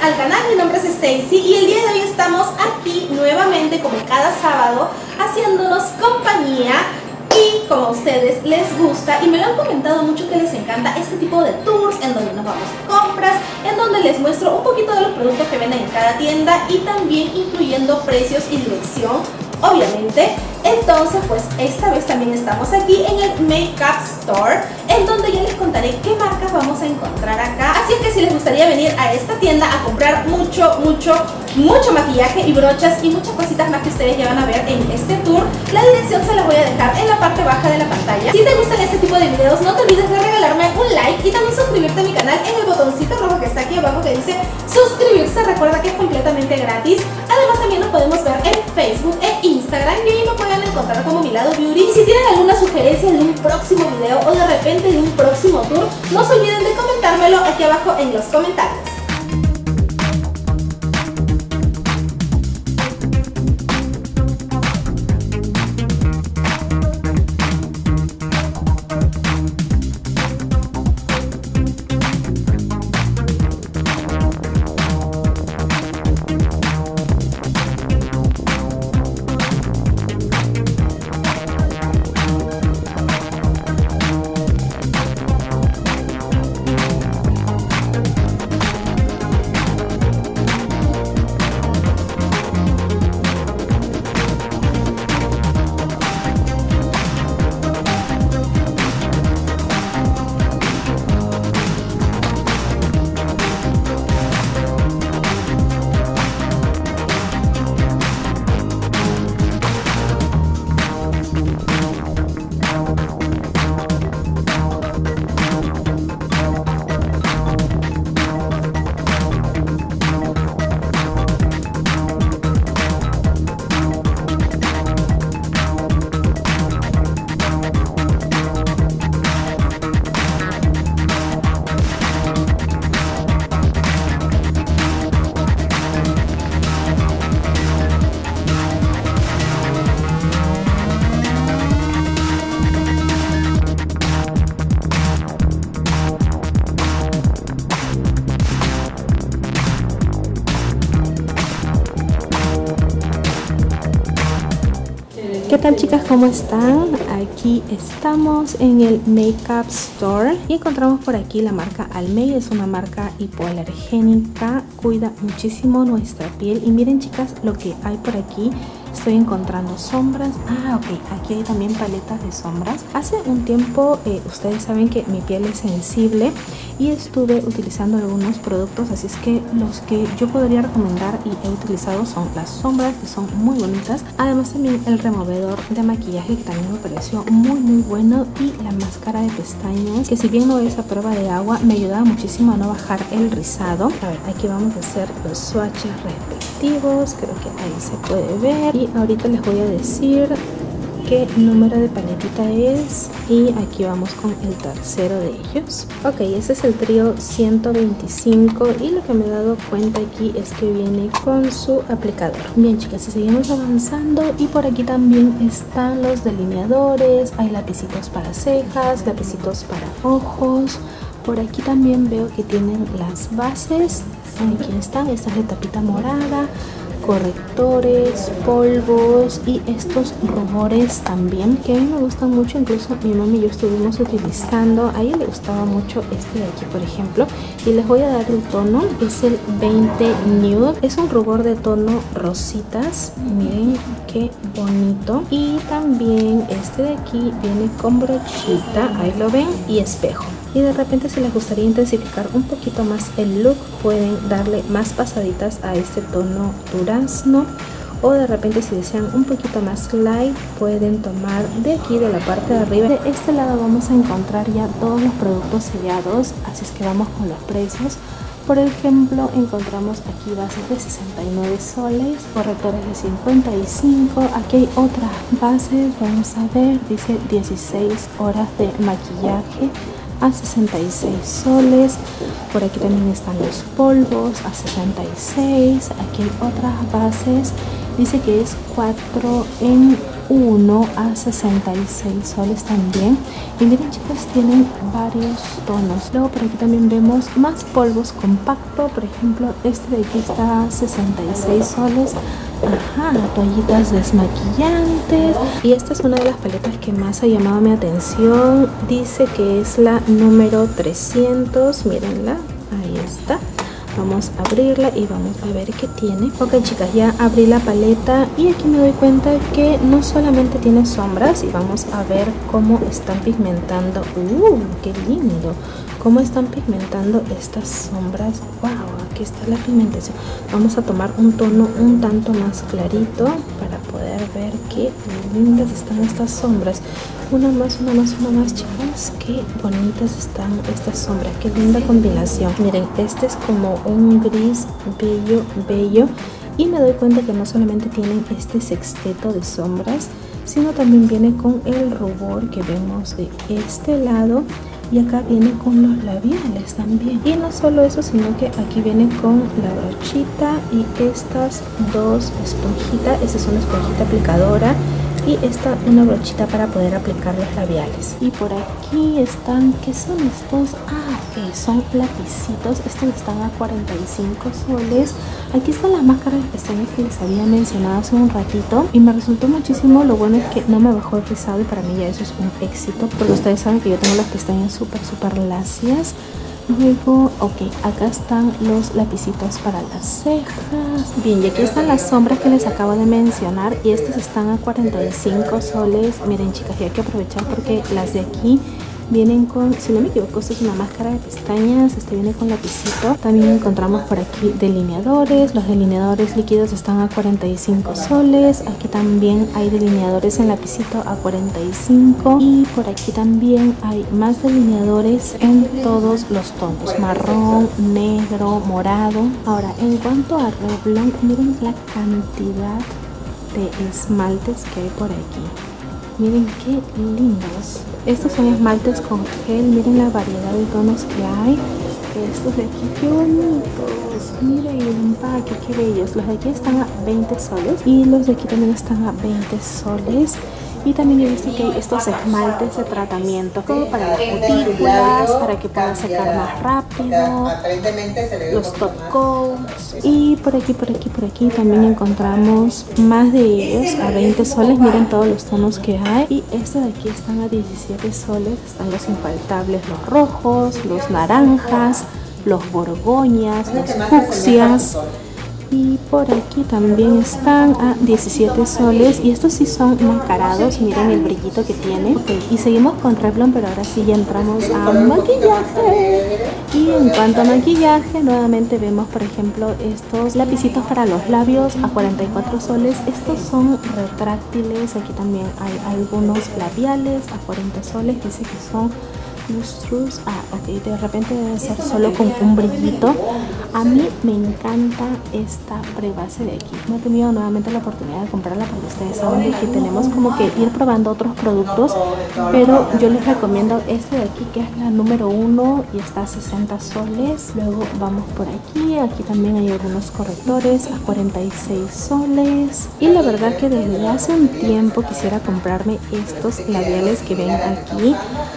al canal, mi nombre es Stacy y el día de hoy estamos aquí nuevamente como cada sábado haciéndonos compañía y como a ustedes les gusta y me lo han comentado mucho que les encanta este tipo de tours en donde nos vamos de compras, en donde les muestro un poquito de los productos que venden en cada tienda y también incluyendo precios y dirección, obviamente. Entonces pues esta vez también estamos aquí en el Makeup Store, en donde ya les contaré qué marcas vamos a encontrar acá. Así es que si les gustaría venir a esta tienda a comprar mucho maquillaje y brochas y muchas cositas más que ustedes ya van a ver en este tour, la dirección se las voy a dejar en la parte baja de la pantalla. Si te gustan este tipo de videos, no te olvides de regalarme un like y también suscribirte a mi canal en el botoncito rojo que está aquí abajo que dice suscribirse. Recuerda que es completamente gratis. Además también nos podemos ver en Facebook e Instagram y ahí me pueden encontrar como Milado Beauty. Y si tienen alguna sugerencia de un próximo video o de repente de un próximo tour, no se olviden de comentármelo aquí abajo en los comentarios. ¿Qué tal chicas? ¿Cómo están? Aquí estamos en el Makeup Store y encontramos por aquí la marca Almay. Es una marca hipoalergénica, cuida muchísimo nuestra piel y miren chicas lo que hay por aquí. Estoy encontrando sombras. Ok, aquí hay también paletas de sombras. Hace un tiempo ustedes saben que mi piel es sensible y estuve utilizando algunos productos, así es que los que yo podría recomendar y he utilizado son las sombras, que son muy bonitas. Además también el removedor de maquillaje, que también me pareció muy bueno, y la máscara de pestañas, que si bien no es a prueba de agua, me ayudaba muchísimo a no bajar el rizado. A ver, aquí vamos a hacer los swatches respectivos, creo que ahí se puede ver. Y ahorita les voy a decir qué número de paletita es y aquí vamos con el tercero de ellos. Ok, este es el trío 125 y lo que me he dado cuenta aquí es que viene con su aplicador. Bien chicas, y seguimos avanzando y por aquí también están los delineadores, hay lapicitos para cejas, lapicitos para ojos. Por aquí también veo que tienen las bases, aquí están, esta es de tapita morada, correctores, polvos y estos rubores también que a mí me gustan mucho. Incluso mi mami y yo estuvimos utilizando, a ella le gustaba mucho este de aquí por ejemplo, y les voy a dar el tono, es el 20 Nude, es un rubor de tono rositas, miren qué bonito. Y también este de aquí viene con brochita, ahí lo ven, y espejo. Y de repente si les gustaría intensificar un poquito más el look, pueden darle más pasaditas a este tono durazno, o de repente si desean un poquito más light pueden tomar de aquí de la parte de arriba. De este lado vamos a encontrar ya todos los productos sellados, así es que vamos con los precios. Por ejemplo, encontramos aquí bases de 69 soles, correctores de 55, aquí hay otras bases, vamos a ver, dice 16 horas de maquillaje a 66 soles. Por aquí también están los polvos a 66. Aquí hay otras bases, dice que es 4 en 1 a 66 soles también. Y miren chicas, tienen varios tonos. Luego por aquí también vemos más polvos compacto. Por ejemplo, este de aquí está a 66 soles. Ajá, toallitas desmaquillantes. Y esta es una de las paletas que más ha llamado mi atención. Dice que es la número 300. Mírenla, ahí está. Vamos a abrirla y vamos a ver qué tiene. Ok chicas, ya abrí la paleta y aquí me doy cuenta que no solamente tiene sombras, y vamos a ver cómo están pigmentando. ¡Qué lindo! Cómo están pigmentando estas sombras. ¡Wow! Aquí está la pigmentación. Vamos a tomar un tono un tanto más clarito para poder ver qué lindas están estas sombras. Una más, chicas. Qué bonitas están estas sombras. Qué linda combinación. Miren, este es como un gris bello. Y me doy cuenta que no solamente tienen este sexteto de sombras, sino también viene con el rubor que vemos de este lado. Y acá viene con los labiales también. Y no solo eso, sino que aquí viene con la brochita y estas dos esponjitas. Esta es una esponjita aplicadora y esta una brochita para poder aplicar los labiales. Y por aquí están, ¿qué son estos? Ok, son lapicitos. Estos están a 45 soles. Aquí están las máscaras de pestañas que les había mencionado hace un ratito y me resultó muchísimo. Lo bueno es que no me bajó el pesado y para mí ya eso es un éxito, porque ustedes saben que yo tengo las pestañas súper lacias. Luego, ok, acá están los lapicitos para las cejas. Bien, y aquí están las sombras que les acabo de mencionar y estas están a 45 soles. Miren chicas, y hay que aprovechar porque las de aquí vienen con, si no me equivoco, esta es una máscara de pestañas. Este viene con lapicito. También encontramos por aquí delineadores. Los delineadores líquidos están a 45 soles. Aquí también hay delineadores en lapicito a 45. Y por aquí también hay más delineadores en todos los tonos: marrón, negro, morado. Ahora, en cuanto a Revlon, miren la cantidad de esmaltes que hay por aquí. Miren qué lindos. Estos son esmaltes con gel. Miren la variedad de tonos que hay. Estos de aquí, qué bonitos. Miren el empaque, qué bellos. Los de aquí están a 20 soles. Y los de aquí también están a 20 soles. Y también he visto que hay estos esmaltes de tratamiento como para las cutículas, para que puedan secar más rápido, los top coats. Y por aquí también encontramos más de ellos a 20 soles. Miren todos los tonos que hay. Y estos de aquí están a 17 soles. Están los infaltables, los rojos, los naranjas, los borgoñas, los fucsias. Y por aquí también están a 17 soles. Y estos sí son mascarados. Miren el brillito que tiene. Okay, y seguimos con Revlon, pero ahora sí ya entramos a maquillaje. Y en cuanto a maquillaje, nuevamente vemos por ejemplo estos lapicitos para los labios a 44 soles. Estos son retráctiles. Aquí también hay algunos labiales a 40 soles. Dice que son lustrous. Ok, de repente debe ser solo con un brillito. A mí me encanta esta prebase de aquí. No he tenido nuevamente la oportunidad de comprarla porque ustedes saben que tenemos como que ir probando otros productos, pero yo les recomiendo este de aquí, que es la número 1 y está a 60 soles. Luego vamos por aquí. Aquí también hay algunos correctores a 46 soles. Y la verdad que desde hace un tiempo quisiera comprarme estos labiales que ven aquí.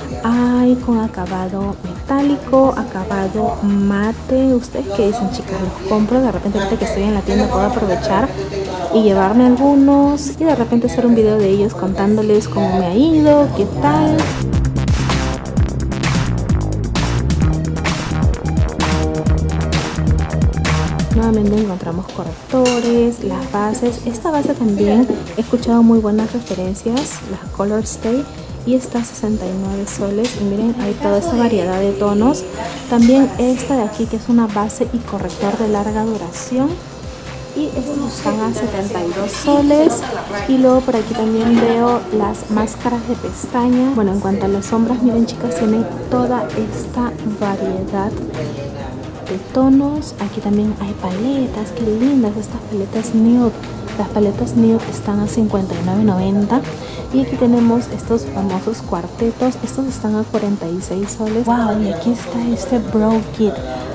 Hay con acabado metálico, acabado mate. ¿Ustedes qué dicen, chicas? ¿Los compro? De repente ahorita que estoy en la tienda puedo aprovechar y llevarme algunos y de repente hacer un video de ellos contándoles cómo me ha ido, qué tal. Nuevamente encontramos correctores, las bases. Esta base también he escuchado muy buenas referencias, la Color Stay, y está a 69 soles. Y miren, hay toda esta variedad de tonos. También esta de aquí, que es una base y corrector de larga duración, y estos están a 72 soles. Y luego por aquí también veo las máscaras de pestaña. Bueno, en cuanto a las sombras, miren chicas, tienen toda esta variedad de tonos. Aquí también hay paletas, qué lindas estas paletas nude. Las paletas nude están a 59.90. Y aquí tenemos estos famosos cuartetos. Estos están a 46 soles. Wow, y aquí está este Brow Kit.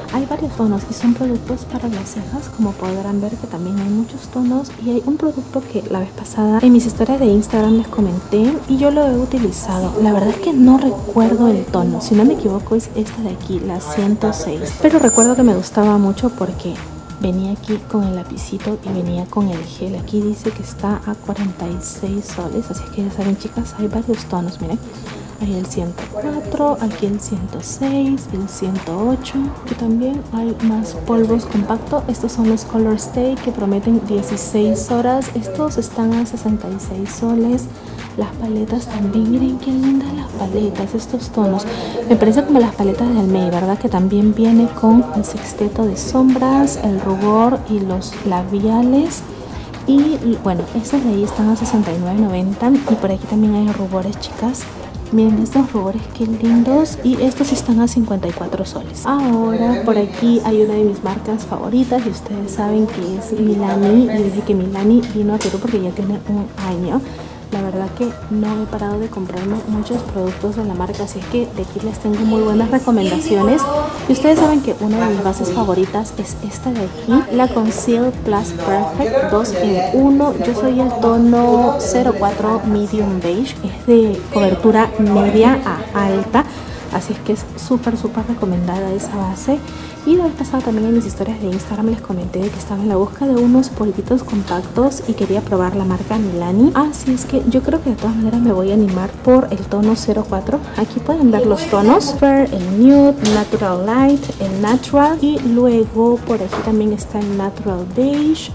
Hay varios tonos y son productos para las cejas, como podrán ver que también hay muchos tonos. Y hay un producto que la vez pasada en mis historias de Instagram les comenté y yo lo he utilizado. La verdad es que no recuerdo el tono, si no me equivoco es esta de aquí, la 106, pero recuerdo que me gustaba mucho porque venía aquí con el lapicito y venía con el gel. Aquí dice que está a 46 soles, así que ya saben, chicas, hay varios tonos. Miren, hay el 104, aquí el 106, el 108. Aquí también hay más polvos compactos. Estos son los Color Stay que prometen 16 horas. Estos están a 66 soles. Las paletas también, miren qué lindas las paletas, estos tonos. Me parece como las paletas de Almay, ¿verdad? Que también viene con el sexteto de sombras, el rubor y los labiales. Y bueno, estos de ahí están a $69.90. Y por aquí también hay rubores, chicas. Miren estos rubores, qué lindos. Y estos están a 54 soles. Ahora por aquí hay una de mis marcas favoritas y ustedes saben que es Milani. Y desde que Milani vino a Perú, porque ya tiene un año, la verdad que no he parado de comprarme muchos productos de la marca, así es que de aquí les tengo muy buenas recomendaciones. Y ustedes saben que una de mis bases favoritas es esta de aquí, la Conceal Plus Perfect 2 en 1. Yo soy el tono 04 Medium Beige, es de cobertura media a alta, así es que es súper recomendada esa base. Y la vez pasada también en mis historias de Instagram les comenté que estaba en la busca de unos polvitos compactos y quería probar la marca Milani. Así es que yo creo que de todas maneras me voy a animar por el tono 04. Aquí pueden ver los tonos: Fair, el Nude, Natural Light, el Natural, y luego por aquí también está el Natural Beige,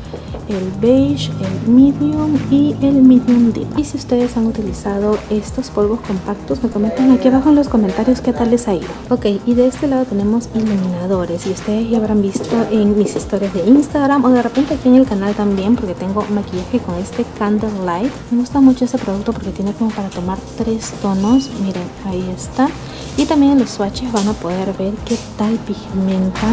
el Medium y el Medium Deep. Y si ustedes han utilizado estos polvos compactos, me comentan aquí abajo en los comentarios qué tal les ha ido. Ok, y de este lado tenemos iluminadores, y ustedes ya habrán visto en mis historias de Instagram o de repente aquí en el canal también, porque tengo maquillaje con este Candle Light. Me gusta mucho este producto porque tiene como para tomar 3 tonos. Miren, ahí está. Y también en los swatches van a poder ver qué tal pigmenta.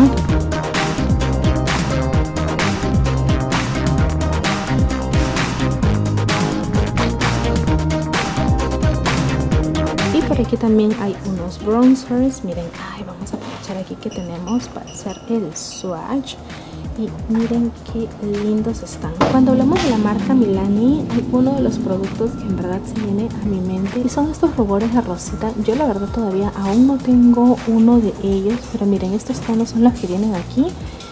Por aquí también hay unos bronzers. Miren, vamos a aprovechar aquí que tenemos para hacer el swatch. Y miren qué lindos están. Cuando hablamos de la marca Milani, hay uno de los productos que en verdad se viene a mi mente y son estos rubores de rosita. Yo la verdad todavía aún no tengo uno de ellos, pero miren, estos tonos son los que vienen aquí.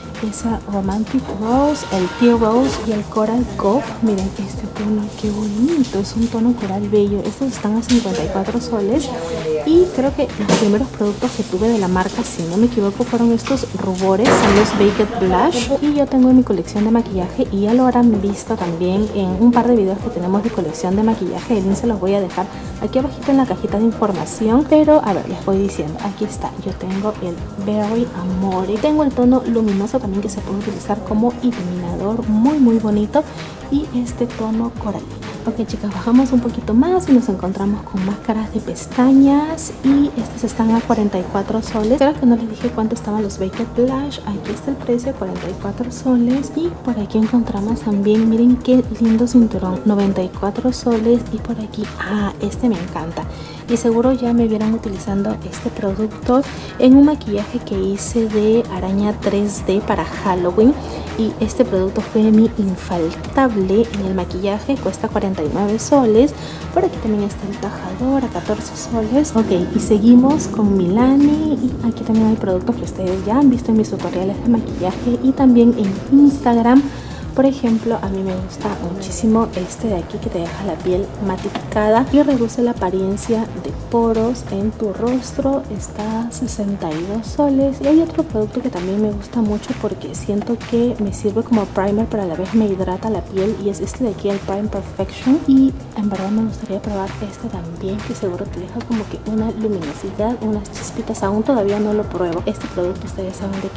Esa Romantic Rose, el Tea Rose y el Coral Cove. Miren este tono, qué bonito, es un tono coral bello. Estos están a 54 soles. Y creo que los primeros productos que tuve de la marca, si no me equivoco, fueron estos rubores, son los Baked Blush. Y yo tengo en mi colección de maquillaje, y ya lo habrán visto también en un par de videos que tenemos de colección de maquillaje. El link se los voy a dejar aquí abajito en la cajita de información. Pero a ver, les voy diciendo, aquí está. Yo tengo el Berry Amore, tengo el tono luminoso también que se puede utilizar como iluminador, muy bonito, y este tono coralina. Ok, chicas, bajamos un poquito más y nos encontramos con máscaras de pestañas, y estas están a 44 soles. Creo que no les dije cuánto estaban los Baked Blush. Aquí está el precio, 44 soles. Y por aquí encontramos también, miren qué lindo cinturón, 94 soles. Y por aquí, este me encanta. Y seguro ya me vieron utilizando este producto en un maquillaje que hice de araña 3D para Halloween. Y este producto fue mi infaltable en el maquillaje, cuesta 49 soles. Por aquí también está el tajador a 14 soles. Ok, y seguimos con Milani. Y aquí también hay productos que ustedes ya han visto en mis tutoriales de maquillaje y también en Instagram. Por ejemplo, a mí me gusta muchísimo este de aquí, que te deja la piel matificada y reduce la apariencia de poros en tu rostro. Está a 62 soles. Y hay otro producto que también me gusta mucho porque siento que me sirve como primer, pero a la vez me hidrata la piel, y es este de aquí, el Prime Perfection. Y en verdad me gustaría probar este también, que seguro te deja como que una luminosidad, unas chispitas. Aún todavía no lo pruebo. Este producto ustedes saben de que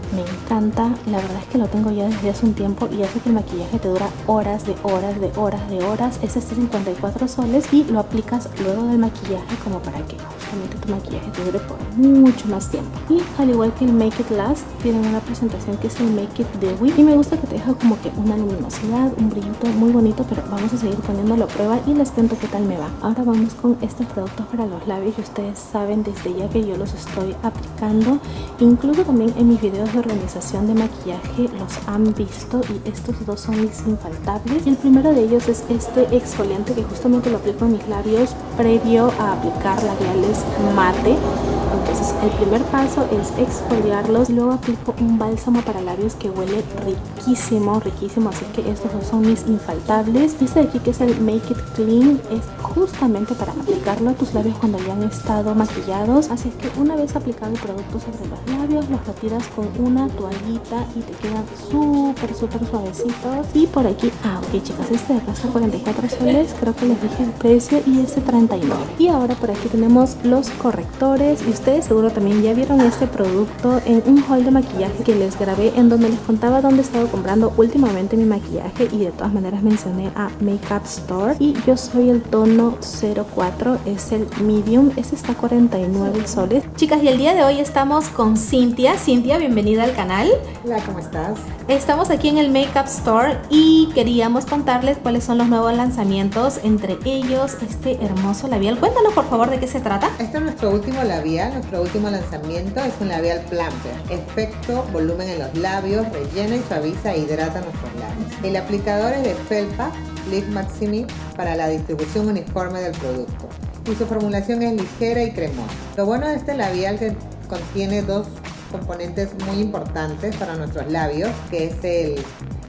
me encanta. La verdad es que lo tengo ya desde hace un tiempo y hace que el maquillaje te dura horas de horas de horas de horas. Es este 54 soles y lo aplicas luego del maquillaje como para que justamente tu maquillaje te dure por mucho más tiempo. Y al igual que el Make It Last, tienen una presentación que es el Make It Dewy y me gusta que te deja como que una luminosidad, un brillito muy bonito, pero vamos a seguir poniéndolo a prueba y les cuento qué tal me va. Ahora vamos con estos productos para los labios y ustedes saben desde ya que yo los estoy aplicando, incluso también en mis videos de organización de maquillaje los han visto y estos dos son mis infaltables. Y el primero de ellos es este exfoliante que justamente lo aplico en mis labios previo a aplicar labiales mate. Entonces el primer paso es exfoliarlos, luego aplico un bálsamo para labios que huele riquísimo, riquísimo, así que estos dos son mis infaltables. Este de aquí que es el Make It Clean es justamente para aplicarlo a tus labios cuando ya han estado maquillados, así que una vez aplicado el producto sobre los labios los retiras con una toallita y te quedan súper suavecitos. Y por aquí, ok chicas, este de acá está 44 soles, creo que les dije el precio, y este 39. Y ahora por aquí tenemos los correctores y ustedes seguro también ya vieron este producto en un haul de maquillaje que les grabé en donde les contaba dónde he estado comprando últimamente mi maquillaje y de todas maneras mencioné a Makeup Store y yo soy el tono 04, es el medium, este está 49 soles. Chicas, y el día de hoy estamos con Cintia. Cintia, bienvenida al canal. Hola, ¿cómo estás? Estamos aquí en el Makeup Store y queríamos contarles cuáles son los nuevos lanzamientos, entre ellos este hermoso labial. Cuéntanos por favor de qué se trata. Este es nuestro último labial, nuestro último lanzamiento es un labial plumper. Efecto, volumen en los labios, rellena y suaviza e hidrata nuestros labios. El aplicador es de felpa Lift Maximi para la distribución uniforme del producto. Y su formulación es ligera y cremosa. Lo bueno de este labial es que contiene dos componentes muy importantes para nuestros labios, que es el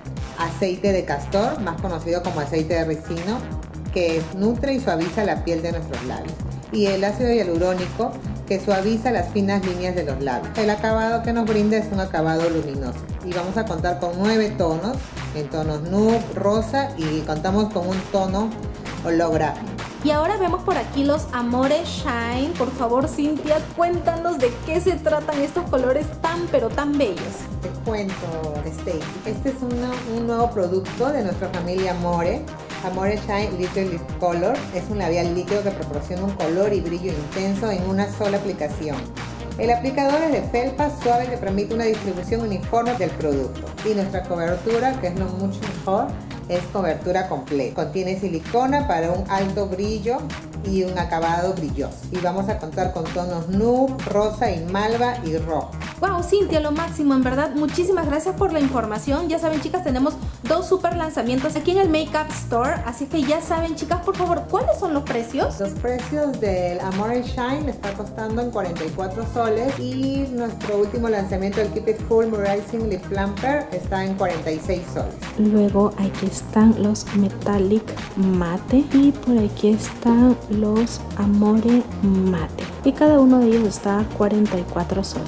aceite de castor, más conocido como aceite de ricino, que nutre y suaviza la piel de nuestros labios, y el ácido hialurónico, que suaviza las finas líneas de los labios. El acabado que nos brinda es un acabado luminoso y vamos a contar con 9 tonos, en tonos nude, rosa, y contamos con un tono holográfico. Y ahora vemos por aquí los Amore Shine. Por favor, Cintia, cuéntanos de qué se tratan estos colores tan pero tan bellos. Te cuento, Stacy. Este es un nuevo producto de nuestra familia Amore. Amore Shine Liquid Lip Color es un labial líquido que proporciona un color y brillo intenso en una sola aplicación. El aplicador es de felpa suave que permite una distribución uniforme del producto. Y nuestra cobertura, que es lo mucho mejor, es cobertura completa. Contiene silicona para un alto brillo y un acabado brilloso. Y vamos a contar con tonos nude, rosa y malva y rojo. Wow, Cintia, lo máximo, en verdad. Muchísimas gracias por la información. Ya saben, chicas, tenemos dos super lanzamientos aquí en el Makeup Store. Así que ya saben, chicas, por favor, ¿cuáles son los precios? Los precios del Amore Shine está costando en 44 soles y nuestro último lanzamiento, el Keep It Full Moisturizing Lip Plumper, está en 46 soles. Luego aquí están los Metallic Mate y por aquí están los Amore Mate. Y cada uno de ellos está a 44 soles.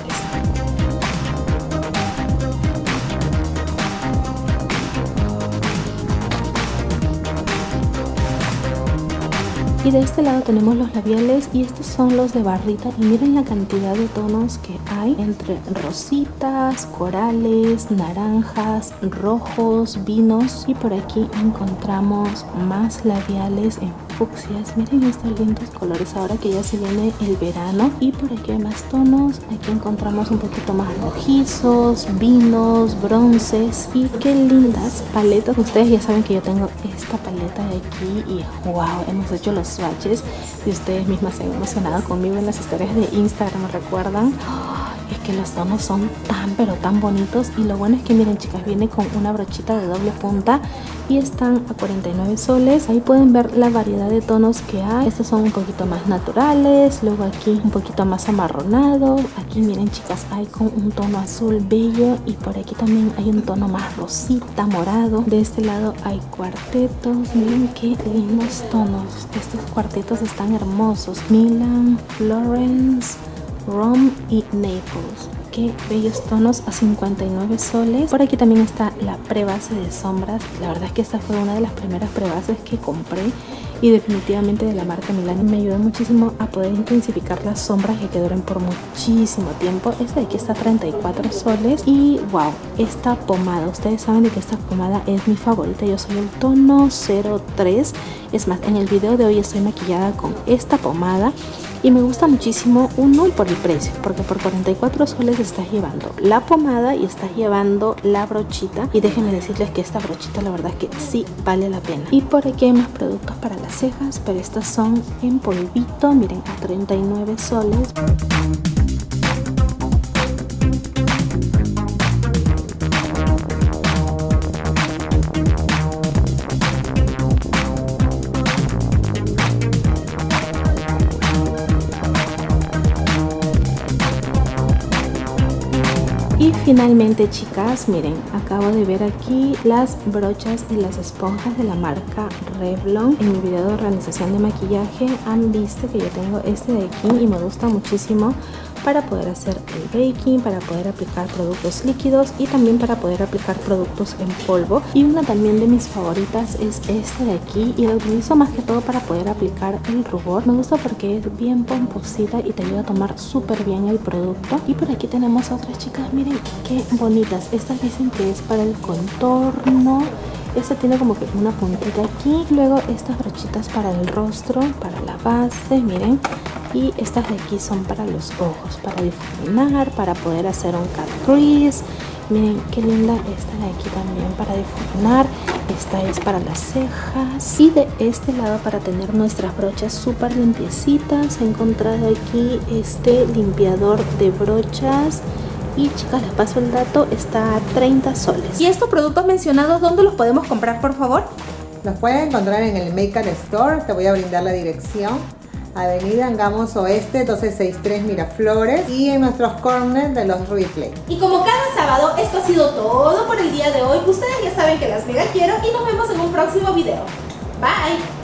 Y de este lado tenemos los labiales y estos son los de barrita y miren la cantidad de tonos que hay entre rositas, corales, naranjas, rojos, vinos, y por aquí encontramos más labiales en fucsias. Miren estos lindos colores ahora que ya se viene el verano. Y por aquí hay más tonos, aquí encontramos un poquito más rojizos, vinos, bronces y qué lindas paletas. Ustedes ya saben que yo tengo esta paleta de aquí y wow, hemos hecho los swatches y ustedes mismas se han emocionado conmigo en las historias de Instagram, ¿me recuerdan? Es que los tonos son tan pero tan bonitos y lo bueno es que miren chicas, viene con una brochita de doble punta y están a 49 soles. Ahí pueden ver la variedad de tonos que hay. Estos son un poquito más naturales, luego aquí un poquito más amarronado. Aquí miren chicas, hay con un tono azul bello y por aquí también hay un tono más rosita, morado. De este lado hay cuartetos, miren qué lindos tonos. Estos cuartetos están hermosos. Milan, Florence, Rome y Naples. qué bellos tonos a 59 soles. Por aquí también está la prebase de sombras. La verdad es que esta fue una de las primeras prebases que compré y definitivamente de la marca Milani me ayudó muchísimo a poder intensificar las sombras y que duren por muchísimo tiempo. Esta de aquí está a 34 soles y wow, esta pomada, ustedes saben de que esta pomada es mi favorita. Yo soy el tono 03. Es más, en el video de hoy estoy maquillada con esta pomada y me gusta muchísimo, uno, por el precio, porque por 44 soles estás llevando la pomada y estás llevando la brochita, y déjenme decirles que esta brochita la verdad es que sí vale la pena. Y por aquí hay más productos para las cejas, pero estas son en polvito, miren, a 39 soles. Y finalmente, chicas, miren, acabo de ver aquí las brochas y las esponjas de la marca Revlon. En mi video de organización de maquillaje han visto que yo tengo este de aquí y me gusta muchísimo para poder hacer el baking, para poder aplicar productos líquidos y también para poder aplicar productos en polvo. Y una también de mis favoritas es esta de aquí y la utilizo más que todo para poder aplicar el rubor. Me gusta porque es bien pomposita y te ayuda a tomar súper bien el producto. Y por aquí tenemos otras, chicas, miren qué bonitas. Estas dicen que es para el contorno. Esta tiene como que una puntita aquí. Luego estas brochitas para el rostro, para la base, miren. Y estas de aquí son para los ojos, para difuminar, para poder hacer un cut crease. Miren qué linda esta de aquí también para difuminar. Esta es para las cejas. Y de este lado, para tener nuestras brochas súper limpiecitas, he encontrado aquí este limpiador de brochas. Y chicas, les paso el dato, está a 30 soles. ¿Y estos productos mencionados dónde los podemos comprar, por favor? Los puedes encontrar en el Makeup Store. Te voy a brindar la dirección. Avenida Angamos Oeste 1263 Miraflores y en nuestros corners de los Replay. Y como cada sábado, esto ha sido todo por el día de hoy. Ustedes ya saben que las mega quiero y nos vemos en un próximo video. Bye.